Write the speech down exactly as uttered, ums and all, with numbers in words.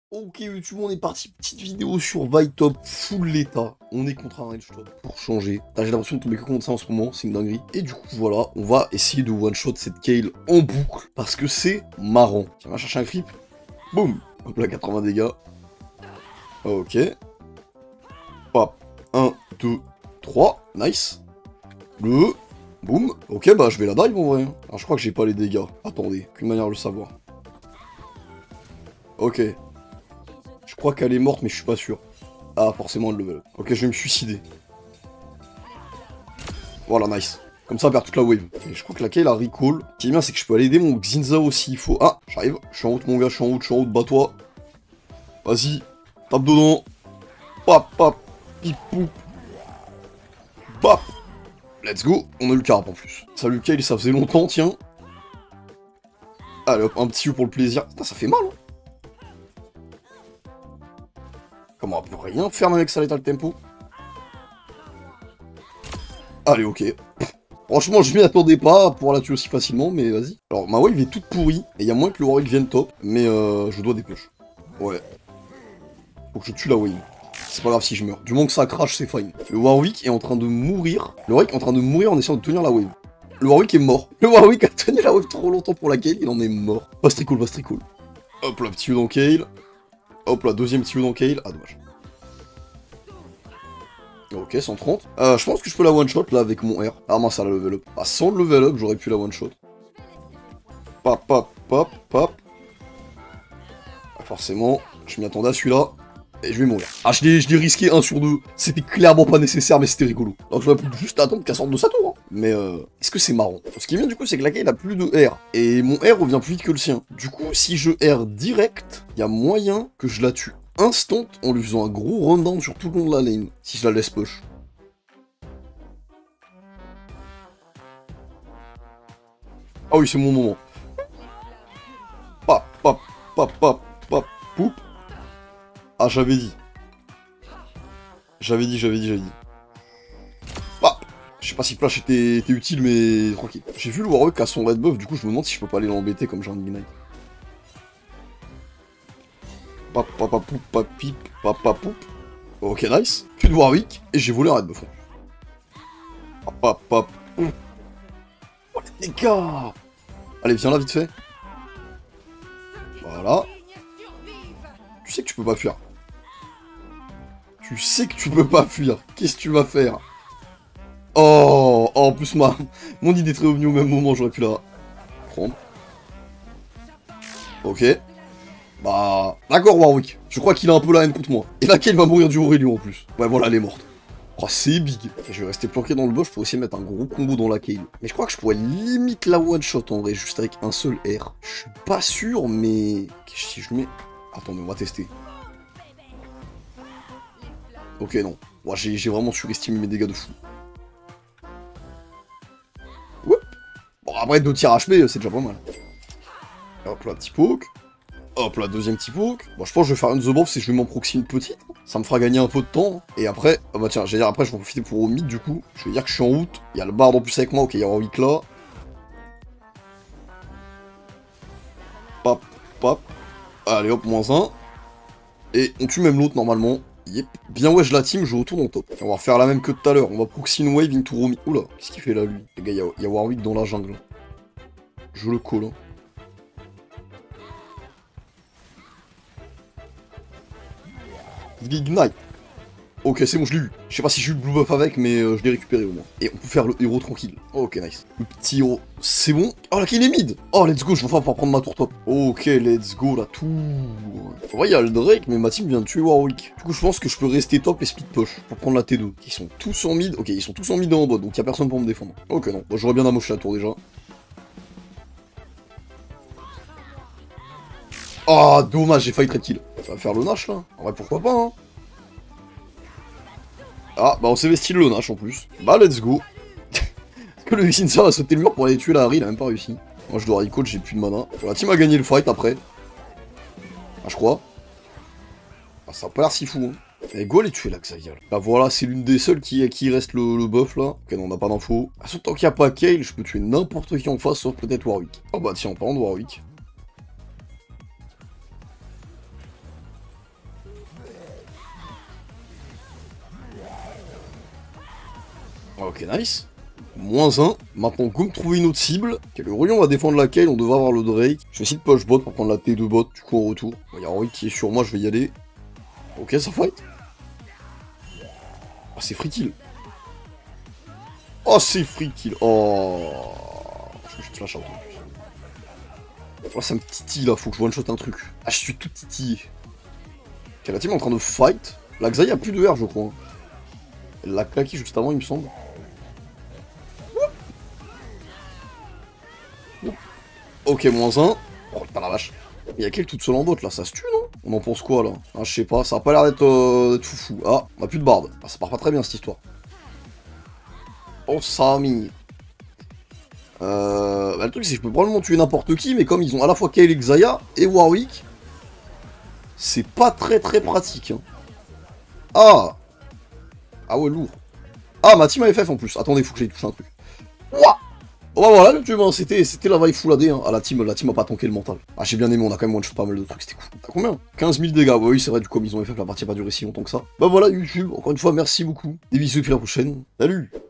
Ok YouTube, on est parti, petite vidéo sur Vitop, full l'état, on est contre un headshot pour changer. J'ai l'impression de tomber que contre ça en ce moment, c'est une dinguerie. Et du coup voilà, on va essayer de one-shot cette Kayle en boucle, parce que c'est marrant. Tiens, on va chercher un creep, boum, hop là, quatre-vingts dégâts. Ok. Hop, un, deux, trois, nice. Le, boum, ok bah je vais la dive en vrai. Alors je crois que j'ai pas les dégâts, attendez, qu'une manière de le savoir. Ok. Je crois qu'elle est morte, mais je suis pas sûr. Ah, forcément, elle level up. Ok, je vais me suicider. Voilà, nice. Comme ça, on perd toute la wave. Et je crois que la Kayle a recall. Ce qui est bien, c'est que je peux aller aider mon Xinza aussi. Il faut. Ah, j'arrive. Je suis en route, mon gars. Je suis en route, je suis en route. Bats-toi. Vas-y. Tape dedans. Pap, pap. Pip, poup. Bap. Let's go. On a eu le carap en plus. Salut Kayle, ça faisait longtemps, tiens. Allez hop, un petit U pour le plaisir. Putain, ça fait mal, hein. Comment on peut rien faire même avec ça, l'état le tempo. Allez, ok. Franchement, je m'y attendais pas à pouvoir la tuer aussi facilement, mais vas-y. Alors, ma wave est toute pourrie, et il y a moins que le Warwick vienne top, mais euh, je dois des push. Ouais. Faut que je tue la wave. C'est pas grave si je meurs. Du moment que ça crache, c'est fine. Le Warwick est en train de mourir. Le Warwick est en train de mourir en essayant de tenir la wave. Le Warwick est mort. Le Warwick a tenu la wave trop longtemps pour la Kayle, il en est mort. Pas très cool, pas très cool. Hop là, petit U dans Kayle. Hop là, deuxième petit U dans Kayle. Ah, dommage. Ok, cent trente. Euh, je pense que je peux la one-shot là avec mon R. Ah mince, ça la level up. Ah, sans le level up, j'aurais pu la one-shot. Pop, pop, pop, pop. Ah, forcément, je m'y attendais à celui-là. Et je vais mourir. Ah, je l'ai risqué un sur deux. C'était clairement pas nécessaire, mais c'était rigolo. Donc je vais juste attendre qu'elle sorte de sa tour. Hein. Mais euh, est-ce que c'est marrant? Ce qui est bien du coup, c'est que la Kayle a plus de R. Et mon R revient plus vite que le sien. Du coup, si je R direct, il y a moyen que je la tue instant en lui faisant un gros rundown sur tout le long de la lane, si je la laisse push. Ah oui, c'est mon moment. Pap, pap, pap, pap, pap, poup. Ah, j'avais dit. J'avais dit, j'avais dit, j'avais dit. Pap. Je sais pas si flash était, était utile, mais tranquille. J'ai vu le Warwick à son red buff, du coup je me demande si je peux pas aller l'embêter comme j'ai un ignite. Pap, pap, pap, poup, pap, pip, pap, pap, poup. Ok, nice. Plus de Warwick, et j'ai volé un red buff. Pap, pap, pap, poup. Oh les dégâts. Allez, viens là vite fait. Voilà. Tu sais que tu peux pas fuir. Tu sais que tu peux pas fuir. Qu'est-ce que tu vas faire? Oh, oh, en plus ma... mon idée est très revenue au même moment, j'aurais pu la prendre. Ok. Bah... D'accord Warwick. Je crois qu'il a un peu la haine contre moi. Et laquelle va mourir du Aurélien en plus. Ouais voilà, elle est morte. Oh, c'est big. Et je vais rester planqué dans le bush pour essayer de mettre un gros combo dans la Kayle. Mais je crois que je pourrais limite la one-shot en vrai, juste avec un seul R. Je suis pas sûr, mais... Si je le mets... Attendez, on va tester. Ok, non. Ouais, j'ai vraiment surestimé mes dégâts de fou. Ouais. Bon, après, deux tirs H P, c'est déjà pas mal. Hop là, petit poke. Hop là, deuxième petit poke. Bon, je pense que je vais faire une The Bomb, c'est que je vais m'en proxy une petite. Ça me fera gagner un peu de temps. Et après, ah bah tiens, j'allais dire après, je vais en profiter pour au mid du coup. Je vais dire que je suis en route. Il y a le bard en plus avec moi. Ok, il y a Warwick là. Pop, pop. Allez hop, moins un. Et on tue même l'autre normalement. Yep. Bien ouais, je la team, je retourne en top. On va refaire la même que tout à l'heure. On va proxy une wave into Romy. Oula, qu'est-ce qu'il fait là lui? Les gars, il y, y a Warwick dans la jungle. Je le call. Hein. Ignite. Ok, c'est bon, je l'ai eu. Je sais pas si j'ai eu le blue buff avec, mais euh, je l'ai récupéré au moins. Et on peut faire le héros tranquille. Ok, nice. Le petit héros, c'est bon. Oh, là, qu'il est mid. Oh, let's go, je vais enfin pouvoir prendre ma tour top. Ok, let's go, la tour. En vrai, il y a le Drake, mais ma team vient de tuer Warwick. Du coup, je pense que je peux rester top et split push pour prendre la T deux. Ils sont tous en mid. Ok, ils sont tous en mid et en bot, donc il y a personne pour me défendre. Ok, non. Bon, j'aurais bien amoché la tour déjà. Ah, oh, dommage, j'ai failli trade kill. Ça va faire le Nash là. En vrai, pourquoi pas, hein. Ah, bah on s'est vesti le Nash en plus. Bah, let's go. Que le Xinza a sauté le mur pour aller tuer la Harry, il a même pas réussi. Moi, je dois recall, j'ai plus de mana. La team a gagné le fight après. Ah, je crois. Ah, ça a pas l'air si fou, hein. Et go aller tuer la Xayah. Bah voilà, c'est l'une des seules qui, qui reste le, le buff là. Ok, non, on n'a pas d'infos. Ah, tant qu'il n'y a pas Kayle, je peux tuer n'importe qui en face, sauf peut-être Warwick. Oh bah tiens, en parlant de Warwick. Ok, nice. Moins un. Maintenant, comme trouver une autre cible. Ok, le Rurion va défendre laquelle, on devrait avoir le Drake. Je vais essayer de push bot pour prendre la T deux bot, du coup en retour. Il y a Roy qui est sur moi, je vais y aller. Ok, ça fight. Ah, c'est free kill. Oh, c'est free kill. Oh. Je vais juste flash out en plus. Oh, ça me titille là, faut que je one shot un truc. Ah, je suis tout titillé. Ok, la team est en train de fight. La Xayah a plus de R, je crois. Elle l'a claqué juste avant, il me semble. Ok, moins un. Oh, putain la vache. Il y a quelle toute seule en bot là, ça se tue non? On en pense quoi là? Ah, je sais pas, ça a pas l'air d'être euh, foufou. Ah, on a plus de barde. Ah, ça part pas très bien cette histoire. Oh, Sami. Euh, bah, le truc c'est que je peux probablement tuer n'importe qui, mais comme ils ont à la fois Kayle et Xayah et Warwick, c'est pas très très pratique. Hein. Ah. Ah ouais, lourd. Ah, ma team A F F en plus. Attendez, faut que j'aille toucher un truc. Ouah. Oh bah voilà, le tueur, c'était la vibe full A D, hein. Ah, la team, la team a pas tanké le mental. Ah, j'ai bien aimé, on a quand même one-shot pas mal de trucs, c'était cool. T'as combien? quinze mille dégâts, bah oui, c'est vrai, du coup, comme ils ont F F, la partie a pas duré si longtemps que ça. Bah voilà, YouTube, encore une fois, merci beaucoup. Des bisous, et puis à la prochaine. Salut!